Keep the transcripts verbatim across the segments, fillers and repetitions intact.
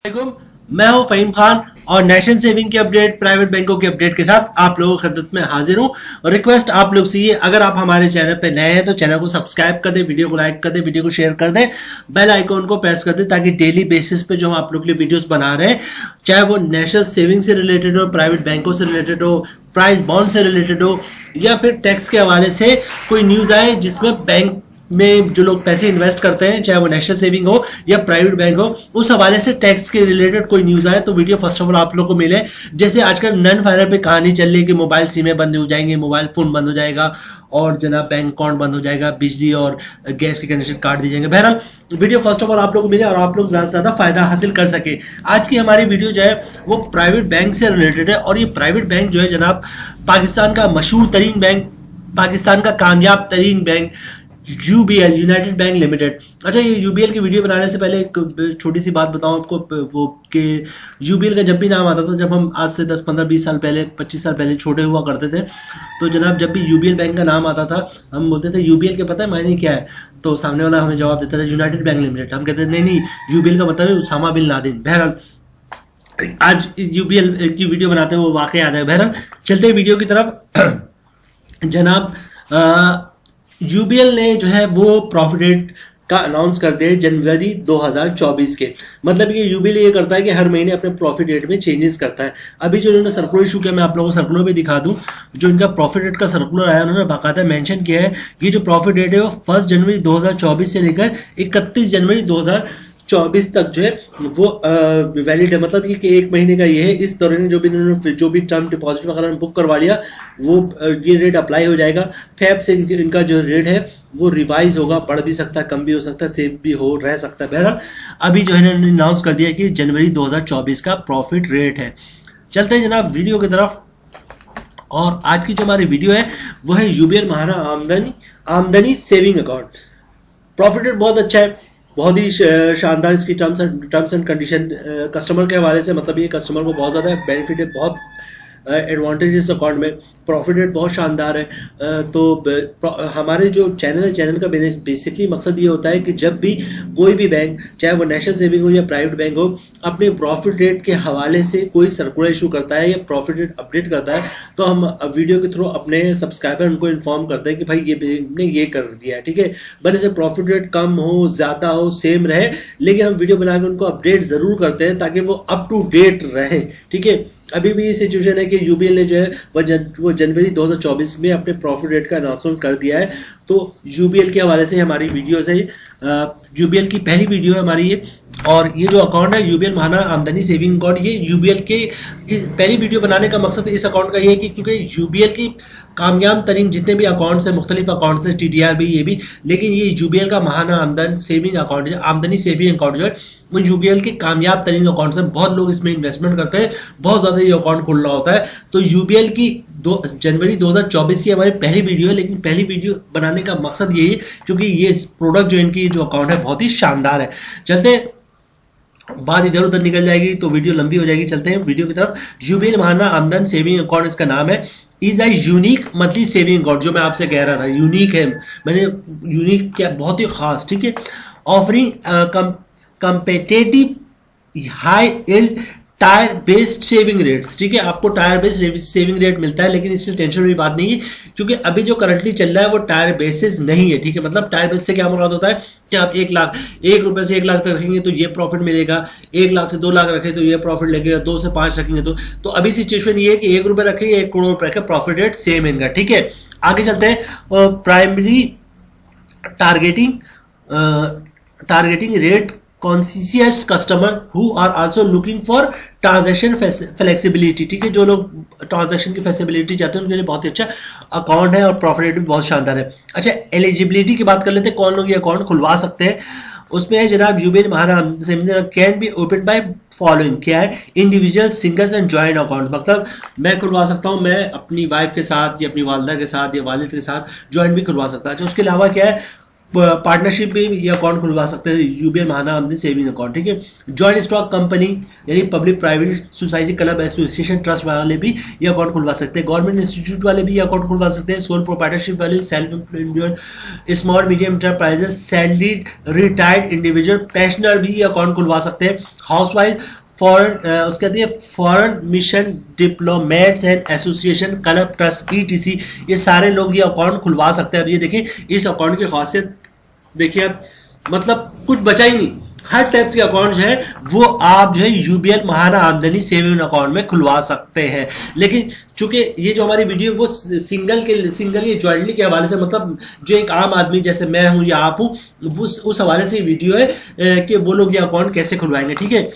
मैं हूं फहीम खान और नेशनल सेविंग की अपडेट, प्राइवेट बैंकों की अपडेट के साथ आप लोगों की खिदमत में हाजिर हूं। और रिक्वेस्ट आप लोग से ये, अगर आप हमारे चैनल पे नए हैं तो चैनल को सब्सक्राइब कर दें, वीडियो को लाइक कर दें, वीडियो को शेयर कर दें, बेल आइकॉन को प्रेस कर दें ताकि डेली बेसिस पे जो हम आप लोग के लिए वीडियोस बना रहे हैं, चाहे वो नेशनल सेविंग से रिलेटेड हो, प्राइवेट बैंकों से रिलेटेड हो, प्राइस बॉन्ड से रिलेटेड हो, या फिर टैक्स के हवाले से कोई न्यूज़ आए जिसमें बैंक में जो लोग पैसे इन्वेस्ट करते हैं, चाहे वो नेशनल सेविंग हो या प्राइवेट बैंक हो, उस हवाले से टैक्स के रिलेटेड कोई न्यूज़ आए तो वीडियो फर्स्ट ऑफ ऑल आप लोग को मिले। जैसे आजकल नन फाइनल पे कहानी चल रही है कि मोबाइल सिमें बंद हो जाएंगे, मोबाइल फोन बंद हो जाएगा और जनाब बैंक अकाउंट बंद हो जाएगा, बिजली और गैस के कनेक्शन काट दिए जाएंगे। बहरहाल वीडियो फर्स्ट ऑफ ऑल आप लोग को मिले और आप लोग ज़्यादा से ज़्यादा फायदा हासिल कर सके। आज की हमारी वीडियो जो है वो प्राइवेट बैंक से रिलेटेड है और ये प्राइवेट बैंक जो है जनाब पाकिस्तान का मशहूर तरीन बैंक, पाकिस्तान का कामयाब तरीन bank UBL, united bank limited. अच्छा, ये यूबीएल की वीडियो बनाने से पहले एक छोटी सी बात बताऊं आपको, वो कि यूबीएल का जब भी नाम आता था, जब हम आज से दस पंद्रह बीस साल पहले, पच्चीस साल पहले छोटे हुआ करते थे, तो जनाब जब भी यूबीएल बैंक का नाम आता था हम बोलते थे यूबीएल के पता है मायने क्या है, तो सामने वाला हमें जवाब देता था यूनाइटेड बैंक लिमिटेड। हम कहते थे नहीं नहीं, यूबीएल का मतलब है उसामा बिन लादेन। बहरहाल आज इस यूबीएल की वीडियो बनाते हैं वो वाकई याद है। बहरहाल चलते हैं वीडियो की तरफ। जनाब यूबीएल ने जो है वो प्रॉफिट रेट का अनाउंस कर दिया जनवरी दो हज़ार चौबीस के। मतलब कि यूबीएल ये करता है कि हर महीने अपने प्रॉफिट रेट में चेंजेस करता है। अभी जो इन्होंने सर्कुलर इशू किया, मैं आप लोगों को सर्कुलर भी दिखा दूं, जो इनका प्रॉफिट रेट का सर्कुलर आया, उन्होंने बाकायदा मेंशन किया है कि जो प्रॉफिट रेट है वो फर्स्ट जनवरी दो हज़ार चौबीस से लेकर इकतीस जनवरी दो हज़ार चौबीस तक जो है वो वैलिड है। मतलब कि एक महीने का ये है। इस दौरान जो भी इन्होंने जो भी टर्म डिपॉजिट वगैरह बुक करवा लिया वो ये रेट अप्लाई हो जाएगा। फैब से इनका जो रेट है वो रिवाइज होगा, बढ़ भी सकता है, कम भी हो सकता है, सेम भी हो रह सकता है। बहरहाल अभी जो है इन्होंने अनाउंस कर दिया कि जनवरी दो हज़ार चौबीस का प्रॉफिट रेट है। चलते हैं जनाब वीडियो की तरफ। और आज की जो हमारी वीडियो है वो है यूबीएल महाना आमदनी आमदनी सेविंग अकाउंट। प्रॉफिट रेट बहुत अच्छा है, बहुत ही शानदार इसकी terms and terms and condition customer के हवाले से, मतलब ये कस्टमर को बहुत ज़्यादा बेनिफिट है, बहुत एडवांटेज इस अकाउंट में। प्रॉफिट रेट बहुत शानदार है। तो हमारे जो चैनल है, चैनल का बेसिकली मकसद ये होता है कि जब भी कोई भी बैंक, चाहे वो नेशनल सेविंग हो या प्राइवेट बैंक हो, अपने प्रॉफिट रेट के हवाले से कोई सर्कुलर इशू करता है या प्रॉफिट रेट अपडेट करता है, तो हम वीडियो के थ्रू अपने सब्सक्राइबर उनको इन्फॉर्म करते हैं कि भाई ये बैंक ने ये कर दिया है, ठीक है। भले से प्रॉफिट रेट कम हो, ज़्यादा हो, सेम रहे, लेकिन हम वीडियो बनाकर उनको अपडेट ज़रूर करते हैं ताकि वो अप टू डेट रहे, ठीक है। अभी भी ये सिचुएशन है कि यूबीएल ने जो है वह जन, वो जनवरी दो हज़ार चौबीस में अपने प्रॉफिट रेट का अनाउंसमेंट कर दिया है। तो यूबीएल के हवाले से हमारी वीडियोस है, यूबीएल की पहली वीडियो है हमारी ये। और ये जो अकाउंट है यूबीएल महाना आमदनी सेविंग अकाउंट, ये यूबीएल के पहली वीडियो बनाने का मकसद इस अकाउंट का ये है कि क्योंकि यूबीएल की कामयाब तरीन जितने भी अकाउंट्स हैं, मुख्तलिफ अकाउंट्स हैं, टीटीआर भी, ये भी, लेकिन ये यूबीएल का महाना आमदन सेविंग अकाउंट है, आमदनी सेविंग अकाउंट जो है वो यूबीएल के कामयाब तरीन अकाउंट्स हैं। बहुत लोग इसमें इन्वेस्टमेंट करते हैं, बहुत ज़्यादा ये अकाउंट खुल रहा होता है। तो यूबीएल की दो जनवरी दो हज़ार चौबीस की हमारी पहली वीडियो है, लेकिन पहली वीडियो बनाने का मकसद यही है क्योंकि ये प्रोडक्ट जो इनकी जो अकाउंट है बहुत ही शानदार है। चलते हैं, बात इधर उधर निकल जाएगी तो वीडियो लंबी हो जाएगी। चलते हैं वीडियो की तरफ। यूबीएल महाना आमदन सेविंग अकाउंट इसका नाम है। Is a unique monthly saving account, जो मैं आपसे कह रहा था यूनिक है, मैंने यूनिक क्या, बहुत ही खास, ठीक है। Offering competitive high yield tier based saving rates, ठीक है। आपको टायर बेस्ड सेविंग रेट मिलता है, लेकिन इससे टेंशन वाली बात नहीं है क्योंकि अभी जो करंटली चल रहा है वो टायर बेसिस नहीं है, ठीक है। मतलब टायर बेस से क्या मुराद होता है कि आप एक लाख एक रुपए से एक लाख तक रखेंगे तो ये प्रॉफिट मिलेगा, एक लाख से दो लाख रखें तो ये प्रॉफिट लगेगा, दो से पांच रखेंगे तो तो अभी सिचुएशन ये है कि एक रुपए रखेंगे, एक करोड़ रुपए का प्रॉफिट रेट सेम इनका, ठीक है। आगे चलते हैं। Primary targeting targeting rate conscious customer who are also looking for transaction flexibility, ठीक है। जो लोग ट्रांजैक्शन की फ्लेक्सिबिलिटी चाहते हैं उनके लिए बहुत ही अच्छा अकाउंट है और प्रॉफिट रेट भी बहुत शानदार है। अच्छा, एलिजिबिलिटी की बात कर लेते हैं, कौन लोग ये अकाउंट खुलवा सकते हैं। उसमें है जनाब यूबीएल महाना can be open by following, क्या है, individual, singles and joint account. मतलब मैं खुलवा सकता हूँ, मैं अपनी वाइफ के साथ या अपनी वालदा के साथ या वालिद के साथ जॉइंट भी खुलवा सकता है। अच्छा, उसके अलावा क्या है, पार्टनरशिप में ये अकाउंट खुलवा सकते हैं, यूबीएल महाना आमदनी सेविंग अकाउंट, ठीक है। जॉइंट स्टॉक कंपनी यानी public private society club association trust वाले भी ये अकाउंट खुलवा सकते हैं। गवर्नमेंट इंस्टीट्यूट वाले भी ये अकाउंट खुलवा सकते हैं। सोल प्रोप्राइटरशिप वाले, self employed, small medium enterprises, salaried, retired individual, pensioner भी ये अकाउंट खुलवा सकते हैं। हाउसवाइफ, फॉरेन उसके बाद ये foreign mission diplomats and association club trust etc, ये सारे लोग ये अकाउंट खुलवा सकते हैं। अब ये देखिए इस अकाउंट की खासियत देखिए, आप मतलब कुछ बचा ही नहीं, हर टाइप्स के अकाउंट जो है वो आप जो है यूबीएल महाना आमदनी सेविंग अकाउंट में खुलवा सकते हैं। लेकिन चूंकि ये जो हमारी वीडियो वो सिंगल के सिंगल ये ज्वाइंटली के हवाले से, मतलब जो एक आम आदमी जैसे मैं हूं या आप हूं, उस उस हवाले से वीडियो है कि वो लोग ये अकाउंट कैसे खुलवाएंगे, ठीक है।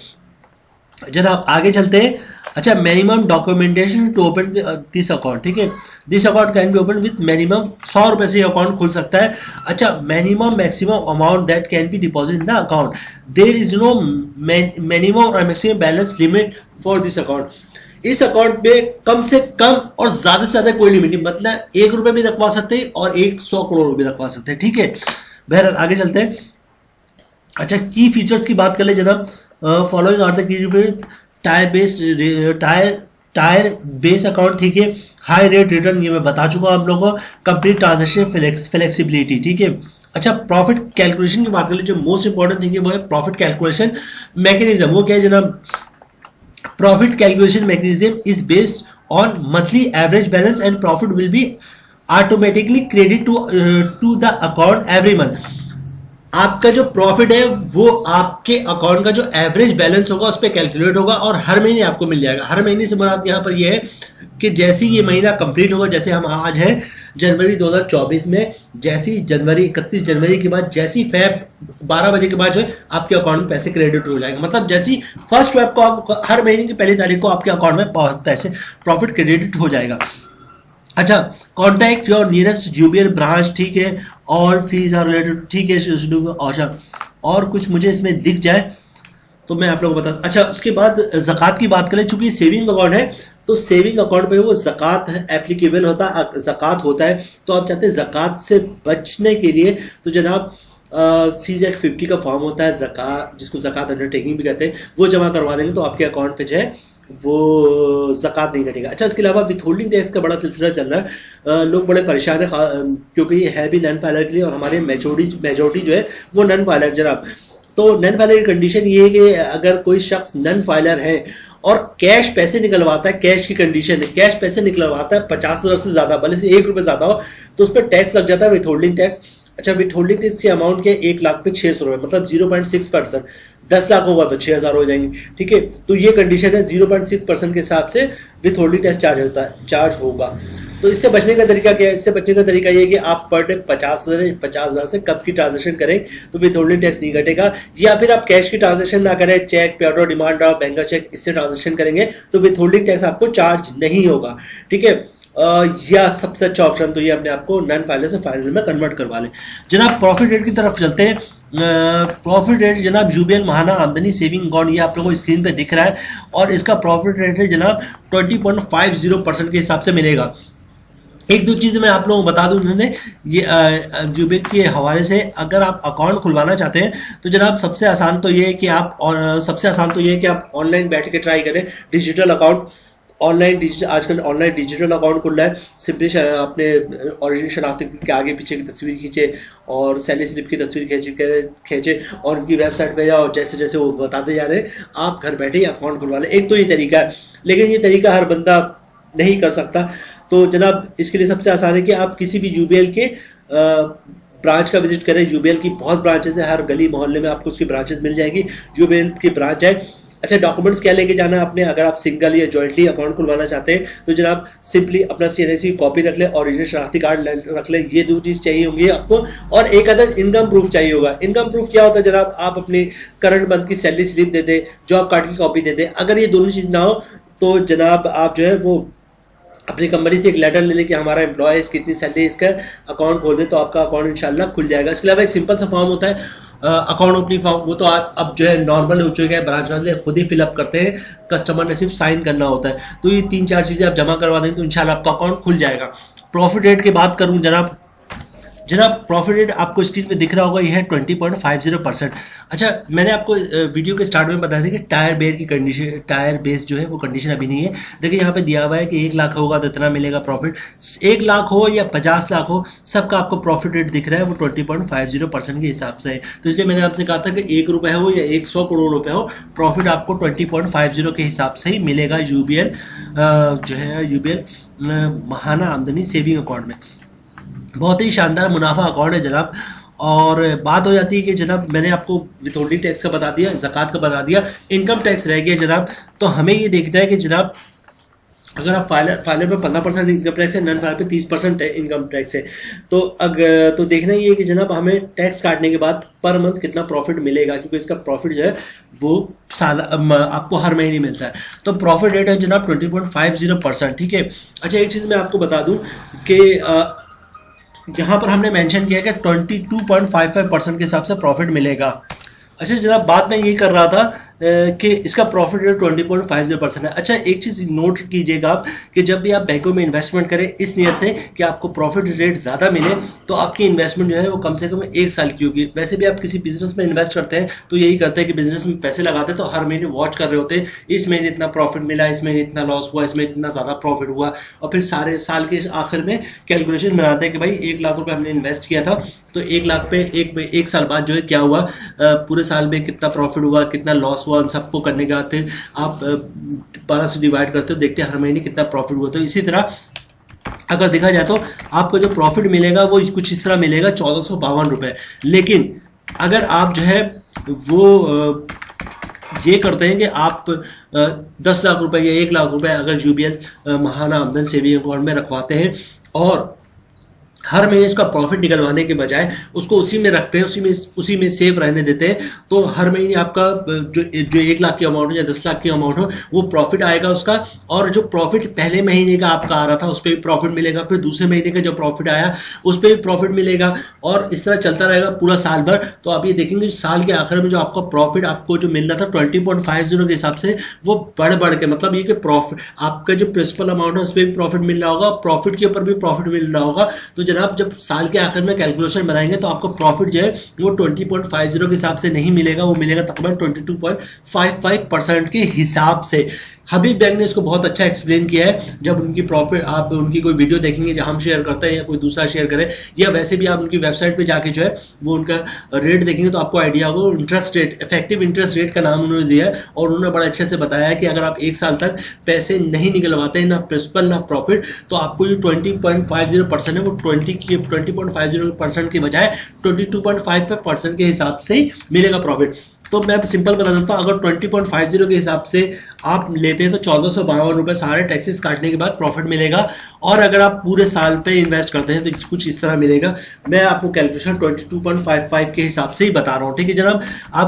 जनाब आगे चलते हैं। अच्छा, minimum documentation to open this account, ठीक है। This account can be open with minimum सौ रुपए से अकाउंट खुल सकता है। अच्छा, minimum maximum amount that can be deposit in the account, there is no minimum और maximum balance limit for this account. इस अकाउंट में कम से कम और ज्यादा से ज्यादा कोई लिमिट नहीं, मतलब एक रुपए भी रखवा सकते हैं और एक सौ करोड़ भी रखवा सकते हैं, ठीक है। बहरहाल आगे चलते हैं। अच्छा, की फीचर्स की बात कर ले जनाब। Following are the key features, tier based tier tier base account, ठीक है। हाई रेट रिटर्न, ये मैं बता चुका हूं आप लोगों को। कंप्लीट ट्रांजेक्शन फ्लेक्सिबिलिटी, ठीक है। अच्छा, प्रॉफिट कैलकुलेशन की बात कर ले, जो मोस्ट इंपॉर्टेंट थिंग है वो है प्रॉफिट कैलकुलेशन मैकेनिज्म। वो क्या है जनाब? Profit calculation mechanism is based on monthly average balance and profit will be automatically credit to to the account every month. आपका जो प्रॉफिट है वो आपके अकाउंट का जो एवरेज बैलेंस होगा उस पर कैलकुलेट होगा और हर महीने आपको मिल जाएगा। हर महीने से मुराद यहाँ पर ये है कि जैसे ये महीना कंप्लीट होगा, जैसे हम आज हैं जनवरी दो हज़ार चौबीस में, जैसी जनवरी इकतीस जनवरी के बाद जैसी फैब बारह बजे के बाद जो है आपके अकाउंट में पैसे क्रेडिट हो जाएंगे। मतलब जैसी फर्स्ट फैब को आप हर महीने की पहली तारीख को आपके अकाउंट में पैसे प्रॉफिट क्रेडिट हो जाएगा। अच्छा, contact your nearest UBL branch, ठीक है। और फीस आर रिलेटेड, ठीक है। अच्छा, और कुछ मुझे इसमें दिख जाए तो मैं आप लोगों को बता। अच्छा, उसके बाद ज़कात की बात करें, चूंकि सेविंग अकाउंट है तो सेविंग अकाउंट पे वो ज़कात एप्लीकेबल होता है, ज़कात होता है। तो आप चाहते हैं ज़कात से बचने के लिए तो जनाब सी जेड फिफ्टी का फॉर्म होता है ज़कात, जिसको ज़कात अंडरटेकिंग भी कहते हैं, वो जमा करवा देंगे तो आपके अकाउंट पे जो है वो ज़कात नहीं कटेगा। अच्छा, इसके अलावा विथ होल्डिंग टैक्स का बड़ा सिलसिला चल रहा है। लोग बड़े परेशान है क्योंकि ये है भी नन फाइलर के लिए और हमारे मेजोरिटी मेजोरिटी जो है वो नन फाइलर जनाब। तो नन फाइलर की कंडीशन ये है कि अगर कोई शख्स नन फाइलर है और कैश पैसे निकलवाता है, कैश की कंडीशन है, कैश पैसे निकलवाता है पचास हज़ार से ज़्यादा, भले से एक रुपये ज़्यादा हो, तो उस पर टैक्स लग जाता है विथ होल्डिंग टैक्स। अच्छा, विथ होल्डिंग टैक्स की अमाउंट के एक लाख पे छः सौ रुपये, मतलब जीरो पॉइंट सिक्स परसेंट। दस लाख होगा तो छः हज़ार हो जाएंगे, ठीक है। तो ये कंडीशन है, जीरो पॉइंट सिक्स परसेंट के हिसाब से विथ होल्डिंग टैक्स चार्ज होता है चार्ज होगा। तो इससे बचने का तरीका क्या है? इससे बचने का तरीका ये है कि आप पर डे पचास हज़ार पचास हज़ार से कब की ट्रांजेक्शन करें तो विथ होल्डिंग टैक्स नहीं घटेगा, या फिर आप कैश की ट्रांजेक्शन ना करें, cheque, pay order, demand draft, bank का चेक, इससे ट्रांजेक्शन करेंगे तो विथ होल्डिंग टैक्स आपको चार्ज नहीं होगा, ठीक है। या सबसे अच्छा ऑप्शन तो ये अपने आपको नॉन फाइनल से फाइनल में कन्वर्ट करवा लें। जनाब प्रॉफिट रेट की तरफ चलते हैं। प्रॉफिट रेट जनाब यूबीएल महाना आमदनी सेविंग अकाउंट ये आप लोगों को स्क्रीन पे दिख रहा है और इसका प्रॉफिट रेट है जनाब twenty point five zero percent के हिसाब से मिलेगा। एक दो चीज़ मैं आप लोगों को बता दूं, उन्होंने ये यूबीएल के हवाले से अगर आप अकाउंट खुलवाना चाहते हैं तो जनाब सबसे आसान तो ये है कि आप और सबसे आसान तो ये है कि आप ऑनलाइन बैठ के ट्राई करें डिजिटल अकाउंट। ऑनलाइन डिजिटल आजकल ऑनलाइन डिजिटल अकाउंट खुल रहा है। सिंपली अपने ओरिजिनल शनाख्ती के आगे पीछे की तस्वीर खींचे और सैलरी स्लिप की तस्वीर खींचे खींचे और उनकी वेबसाइट पे जाओ, जैसे जैसे वो बताते जा रहे हैं आप घर बैठे ही अकाउंट खुलवा लें। एक तो ये तरीका है, लेकिन ये तरीका हर बंदा नहीं कर सकता। तो जनाब इसके लिए सबसे आसान है कि आप किसी भी यूबीएल के ब्रांच का विजिट करें। यूबीएल की बहुत ब्रांचेस है, हर गली मोहल्ले में आपको उसकी ब्रांचेस मिल जाएगी, यूबीएल की ब्रांच है। अच्छा, डॉक्यूमेंट्स क्या लेके जाना है आपने? अगर आप सिंगल या जॉइंटली अकाउंट खुलवाना चाहते हैं तो जनाब सिंपली अपना सीएनएसी की कॉपी रख ले, ओरिजिनल शनाख्ती कार्ड रख ले, ये दो चीज़ चाहिए होंगी आपको। और एक अदद इनकम प्रूफ चाहिए होगा। इनकम प्रूफ क्या होता है जनाब? आप अपनी करंट मंथ की सैलरी स्लिप दे दे, जॉब कार्ड की कॉपी दे दे। अगर ये दोनों चीज़ ना हो तो जनाब आप जो है वो अपनी कंपनी से एक लेटर ले लें कि हमारा एम्प्लॉय इसकी इतनी सैलरी, इसका अकाउंट खोल दे तो आपका अकाउंट इंशाल्लाह खुल जाएगा। इसके अलावा एक सिंपल सा फॉर्म होता है अकाउंट ओपनिंग फॉर्म, वो तो अब जो है नॉर्मल हो चुका है, ब्रांच वाले खुद ही फिलअप करते हैं, कस्टमर ने सिर्फ साइन करना होता है। तो ये तीन चार चीज़ें आप जमा करवा दें तो इंशाल्लाह आपका अकाउंट खुल जाएगा। प्रॉफिट रेट की बात करूँ जनाब जनाब प्रॉफिट रेट आपको स्क्रीन पे दिख रहा होगा, यह है twenty point five zero percent. अच्छा, मैंने आपको वीडियो के स्टार्ट में बताया था कि टायर बेस की कंडीशन, टायर बेस जो है वो कंडीशन अभी नहीं है। देखिए यहाँ पे दिया हुआ है कि एक लाख होगा तो इतना मिलेगा प्रॉफिट, एक लाख हो या पचास लाख हो, सबका आपको प्रॉफिट रेट दिख रहा है वो twenty point five zero percent के हिसाब से है। तो इसलिए मैंने आपसे कहा था कि एक रुपये हो या एक सौ करोड़ रुपए हो, प्रॉफिट आपको ट्वेंटी पॉइंट फाइव जीरो के हिसाब से ही मिलेगा यूबीएल जो है यूबीएल महाना आमदनी सेविंग अकाउंट में। बहुत ही शानदार मुनाफा अकाउंट है जनाब। और बात हो जाती है कि जनाब मैंने आपको विथहोल्डिंग टैक्स का बता दिया, ज़कात का बता दिया, इनकम टैक्स रह गया जनाब। तो हमें ये देखना है कि जनाब अगर आप फाइलर फाइलर पे पंद्रह परसेंट इनकम टैक्स है, नॉन फाइलर पे तीस परसेंट इनकम टैक्स है, तो अगर तो देखना ये है कि जनाब हमें टैक्स काटने के बाद पर मंथ कितना प्रॉफिट मिलेगा, क्योंकि इसका प्रॉफिट जो है वो साल आपको हर महीने मिलता है। तो प्रॉफिट रेट है जनाब twenty point five zero percent, ठीक है। अच्छा, एक चीज़ मैं आपको बता दूँ कि यहाँ पर हमने मेंशन किया कि बाईस पॉइंट पाँच पाँच परसेंट के हिसाब से प्रॉफिट मिलेगा। अच्छा जनाब, बात मैं ये कर रहा था कि इसका profit rate twenty point five zero percent है। अच्छा, एक चीज़ नोट कीजिएगा आप कि जब भी आप बैंकों में इन्वेस्टमेंट करें इस नियत से कि आपको प्रॉफिट रेट ज़्यादा मिले, तो आपकी इन्वेस्टमेंट जो है वो कम से कम एक साल की होगी। वैसे भी आप किसी बिजनेस में इन्वेस्ट करते हैं तो यही करते हैं कि बिजनेस में पैसे लगाते हैं तो हर महीने वॉच कर रहे होते हैं, इस महीने इतना प्रॉफिट मिला, इस महीने इतना लॉस हुआ, इसमें इतना ज़्यादा प्रॉफिट हुआ, और फिर सारे साल के आखिर में कैलकुलेशन बनाते हैं कि भाई एक लाख रुपये हमने इन्वेस्ट किया था तो एक लाख पे एक एक साल बाद जो है क्या हुआ, पूरे साल में कितना प्रॉफिट हुआ, कितना लॉस हुआ, उन सबको करने के बाद फिर आप बारह से डिवाइड करते हो, देखते हैं हर महीने कितना प्रॉफिट हुआ। तो इसी तरह अगर देखा जाए तो आपको जो प्रॉफिट मिलेगा वो कुछ इस तरह मिलेगा, चौदह सौ बावन रुपये। लेकिन अगर आप जो है वो ये करते हैं कि आप दस लाख रुपए या एक लाख रुपए अगर यूबीएल महाना आमदन सेविंग अकाउंट में रखवाते हैं और हर महीने इसका प्रॉफिट निकलवाने के बजाय उसको उसी में रखते हैं, उसी में उसी में सेफ रहने देते हैं, तो हर महीने आपका जो जो एक लाख की अमाउंट हो या दस लाख की अमाउंट हो वो प्रॉफिट आएगा उसका। और जो प्रॉफिट पहले महीने का आपका आ रहा था उस पर भी प्रॉफिट मिलेगा, फिर दूसरे महीने का जो प्रॉफिट आया उस पर भी प्रॉफिट मिलेगा, और इस तरह चलता रहेगा पूरा साल भर। तो आप ये देखेंगे साल के आखिर में जो आपका प्रॉफिट आपको जो मिल रहा था ट्वेंटी पॉइंट फाइव जीरो के हिसाब से वो बढ़ बढ़ के, मतलब ये कि प्रॉफिट आपका जो प्रिंसिपल अमाउंट है उस पर भी प्रॉफिट मिल रहा होगा, प्रॉफिट के ऊपर भी प्रॉफिट मिल रहा होगा। तो जनाब जब साल के आखिर में कैलकुलेशन बनाएंगे तो आपको प्रॉफिट जो है वो ट्वेंटी पॉइंट फाइव जीरो के हिसाब से नहीं मिलेगा, वो मिलेगा तकरीबन twenty two point five five percent के हिसाब से। हबीब बैंक ने इसको बहुत अच्छा एक्सप्लेन किया है। जब उनकी प्रॉफिट आप उनकी कोई वीडियो देखेंगे जो हम शेयर करते हैं या कोई दूसरा शेयर करे, या वैसे भी आप उनकी वेबसाइट पे जाके जो है वो उनका रेट देखेंगे तो आपको आइडिया होगा। Interest rate, effective interest rate का नाम उन्होंने दिया है, और उन्होंने बड़ा अच्छे से बताया है कि अगर आप एक साल तक पैसे नहीं निकलवाते हैं, ना प्रिंसिपल ना प्रॉफिट, तो आपको जो twenty point five zero percent है वो ट्वेंटी की twenty point five zero percent के बजाय twenty two point five five percent के हिसाब से ही मिलेगा प्रॉफिट। तो मैं सिंपल बता देता हूँ, अगर ट्वेंटी पॉइंट फाइव जीरो के हिसाब से आप लेते हैं तो चौदह सौ बावन रुपये सारे टैक्सेस काटने के बाद प्रॉफिट मिलेगा, और अगर आप पूरे साल पे इन्वेस्ट करते हैं तो कुछ इस तरह मिलेगा। मैं आपको calculation twenty two point five five के हिसाब से ही बता रहा हूँ, ठीक है जनाब।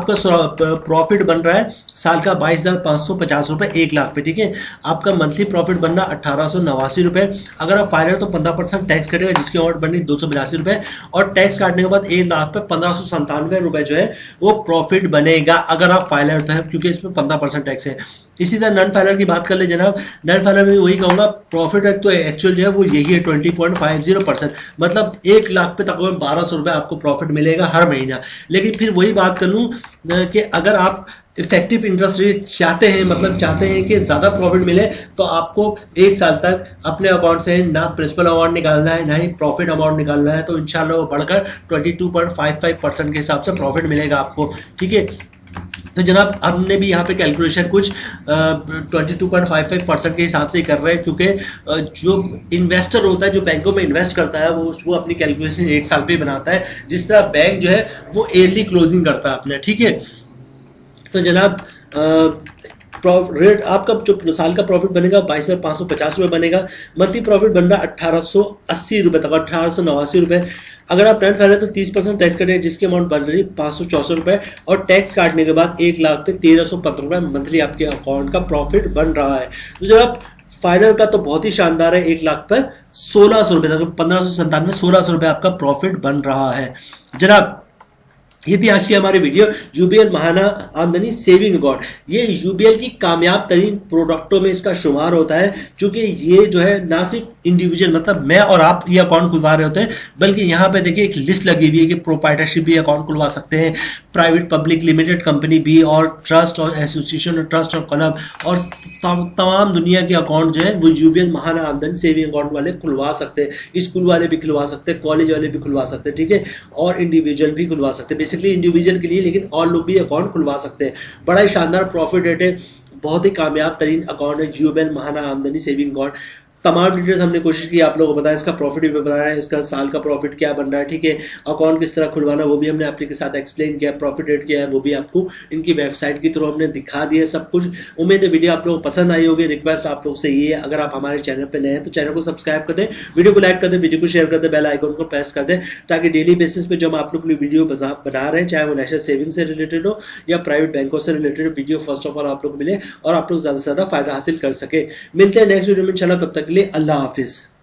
आपका प्रॉफिट बन रहा है साल का बाईस हज़ार पाँच सौ पचास रुपये एक लाख पे, ठीक है। आपका मंथली प्रॉफिट बन रहा अट्ठारह सौ नवासी रुपये। अगर आप फाइनल तो पंद्रह परसेंट टैक्स कटेगा जिसकी अमाउंट बन रही दो सौ बयासी रुपये, और टैक्स काटने के बाद एक लाख पे पंद्रह सौ संतानवे रुपये जो है वो प्रॉफिट बनेगा अगर आप फाइलर होता है, क्योंकि इसमें पंद्रह परसेंट टैक्स है। इसी तरह नॉन फाइलर की बात कर ले जनाब, नॉन फाइलर में वही कहूँगा प्रॉफिट तो एक्चुअल जो है वो यही है twenty point five zero percent, मतलब एक लाख पे तकरीबन बारह सौ रुपये आपको प्रॉफिट मिलेगा हर महीना। लेकिन फिर वही बात कर लूँ कि अगर आप इफेक्टिव इंटरेस्ट रेट चाहते हैं, मतलब चाहते हैं कि ज़्यादा प्रॉफिट मिले, तो आपको एक साल तक अपने अकाउंट से ना प्रिंसिपल अमाउंट निकालना है ना ही प्रॉफिट अमाउंट निकालना है, तो इंशाल्लाह वो बढ़कर twenty two point five five percent के हिसाब से प्रॉफिट मिलेगा आपको, ठीक है। तो जनाब हमने भी यहाँ पे कैलकुलेशन कुछ twenty two point five five percent के हिसाब से ही कर रहे हैं, क्योंकि जो इन्वेस्टर होता है जो बैंकों में इन्वेस्ट करता है वो वो अपनी कैलकुलेशन एक साल पे बनाता है, जिस तरह बैंक जो है वो ईयरली क्लोजिंग करता है अपने, ठीक है। तो जनाब रेट आपका जो साल का प्रॉफिट बनेगा बाईस हज़ार पाँच सौ पचास रुपये बनेगा। मंथली प्रॉफिट बन रहा अट्ठारह सौ अस्सी रुपये तक, अट्ठारह सौ नवासी रुपये। अगर आप टेन फैले तो तीस परसेंट टैक्स कटें जिसकी अमाउंट बन रही है पाँच सौ चौसठ रुपये, और टैक्स काटने के बाद एक लाख पे तेरह सौ पंद्रह रुपये मंथली आपके अकाउंट का प्रॉफिट बन रहा है। तो जनाब फाइनल का तो बहुत ही शानदार है, एक लाख पर सोलह सौ रुपये तक, पंद्रह सौ संतानवे सोलह सौ रुपये आपका प्रॉफिट बन रहा है जनाब। ये थी आज की हमारी वीडियो यूबीएल महाना आमदनी सेविंग अकाउंट। ये यूबीएल की कामयाब तरीन प्रोडक्टों में इसका शुमार होता है, क्योंकि ये जो है ना सिर्फ इंडिविजुअल मतलब मैं और आप ये अकाउंट खुलवा रहे होते हैं, बल्कि यहाँ पे देखिए एक लिस्ट लगी हुई है कि प्रोप्राइटरशिप भी अकाउंट खुलवा सकते हैं, प्राइवेट पब्लिक लिमिटेड कंपनी भी, और ट्रस्ट और एसोसिएशन और ट्रस्ट और क्लब और तमाम दुनिया के अकाउंट जो है वो यूबीएल महाना आमदनी सेविंग अकाउंट वाले खुलवा सकते हैं। स्कूल वाले भी खुलवा सकते हैं, कॉलेज वाले भी खुलवा सकते हैं, ठीक है, और इंडिविजुअल भी खुलवा सकते हैं, बेसिकली इंडिविजुअल के लिए, लेकिन और लोग भी अकाउंट खुलवा सकते हैं। बड़ा ही शानदार प्रॉफिट रेट है, बहुत ही कामयाब तरीन अकाउंट है यूबीएल महाना आमदनी सेविंग अकाउंट। तमाम डिटेल्स हमने कोशिश की आप लोगों को बताया, इसका प्रॉफिट भी बताया, इसका साल का प्रॉफिट क्या बन रहा है, ठीक है, अकाउंट किस तरह खुलवाना वो भी हमने आपके साथ एक्सप्लेन किया, प्रॉफिट रेट क्या है वो भी आपको इनकी वेबसाइट के थ्रू हमने दिखा दिया सब कुछ। उम्मीद है वीडियो आप लोगों को पसंद आई होगी। रिक्वेस्ट आप लोग से ये है, अगर आप हमारे चैनल पर नए हैं तो चैनल को सब्सक्राइब कर दें, वीडियो को लाइक कर दें, वीडियो को शेयर कर दें, बेल आइकन को प्रेस कर दें, ताकि डेली बेसिस पे जो हम आप लोग के लिए वीडियो बना रहे हैं, चाहे वो नेशनल सेविंग से रिलेटेड हो या प्राइवेट बैंकों से related video first of all आप लोग मिले और आप लोग ज्यादा से ज्यादा फायदा हासिल कर सके। मिलते हैं नेक्स्ट वीडियो में इंशाल्लाह, तब तक के लिए अल्लाह हाफिज।